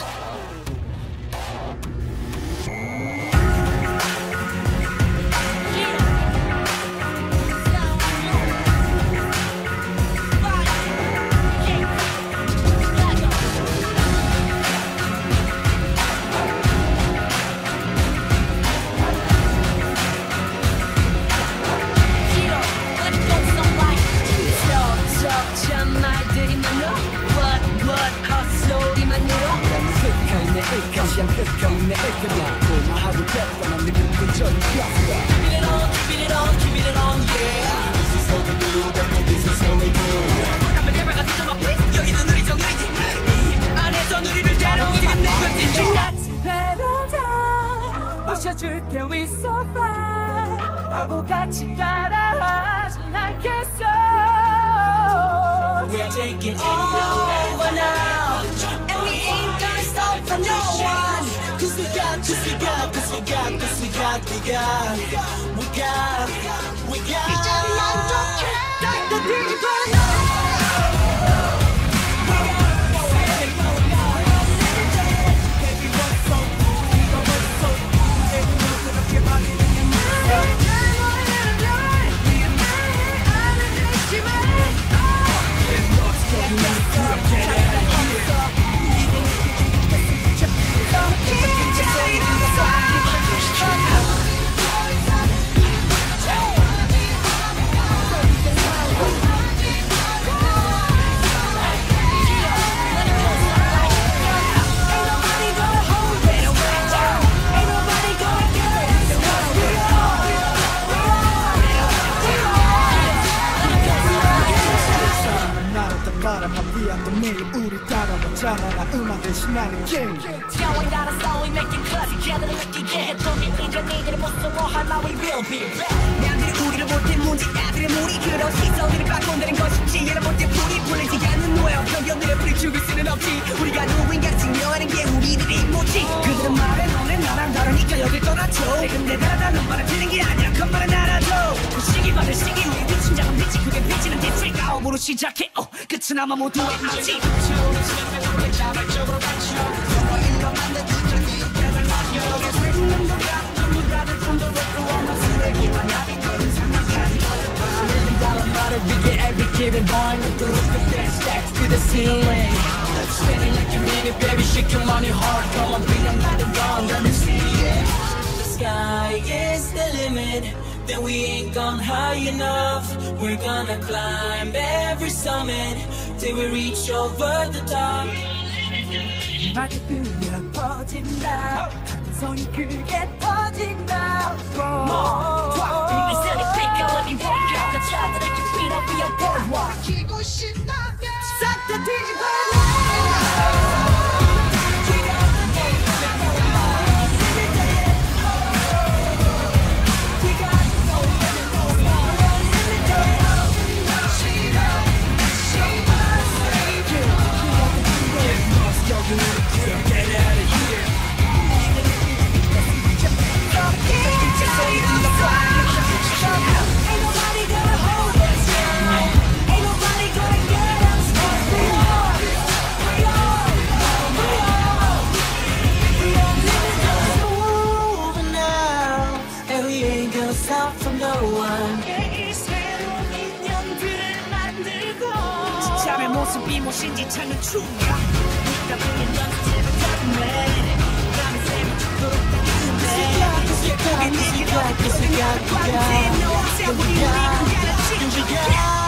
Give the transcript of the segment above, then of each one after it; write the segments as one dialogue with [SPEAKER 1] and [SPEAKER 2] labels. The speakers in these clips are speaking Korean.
[SPEAKER 1] 모셔줄게 we so fly 바보같이 따라하진 않겠어. We're taking it over now and we ain't gonna stop for no one. Cause we got 이제 난 좋게 like the people. 우리 따라오잖아 나 음악 대신 나는 king. Going down the soul we make it classy 걔들을 느끼게 했던 이제 니들의 모습으로 하나 we will be back. 남들이 우리를 볼 때 문제 애들의 무리 그런 시선들이 바꾼다는 것인지 얘를 볼 때 불이 풀리지 않는 노예와 편견들의 불이 죽을 수는 없지. 우리가 누구인가 증명하는 게 우리들의 임무지. 그들은 말해 너네 나랑 다르니까 여길 떠나줘. 근데 다르다는 말은 틀린 게 아니라 그 말은 알아줘. 그 시기 받을 시기 우리 빛은 작은 빛이 그게 빛이는 디트릭 아홉으로 시작해 끝은 아마 모두의 아지. Every given one, the roof of that stacks to the ceiling. Spinning like you mean it, baby, shake your money hard. Come on, bring them out and gone, let me see it. The sky is the limit, then we ain't gone high enough. We're gonna climb every summit till we reach over the top. 마치 그려 퍼진다, 손이 크게 터진다. 이 세상에 빛깔이 보여, 가짜들의 깊이로 비어 보여. 기고 신나게 싹 다 뒤집어. 지참의 모습이 무엇인지 찾는 춤이야. 따분히 연습을 가슴에 밤에 새면 죽도록 당했는데 고개 내기로 고생을 관대 너한테 우리 가르치는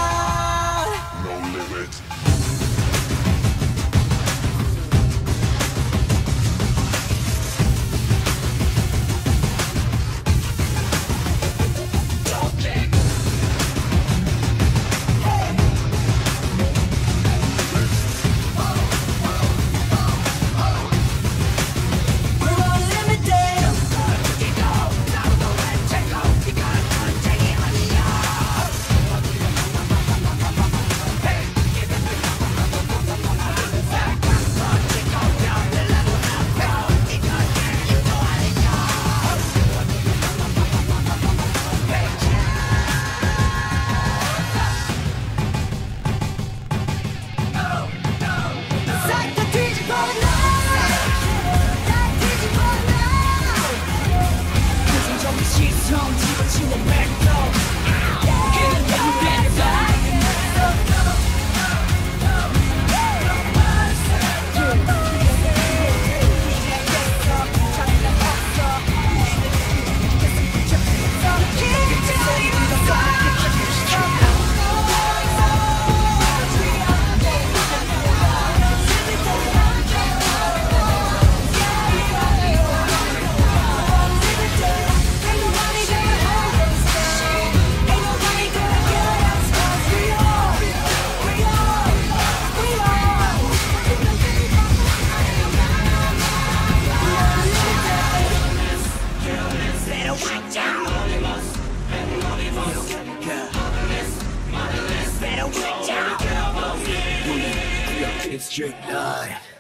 [SPEAKER 1] straight line.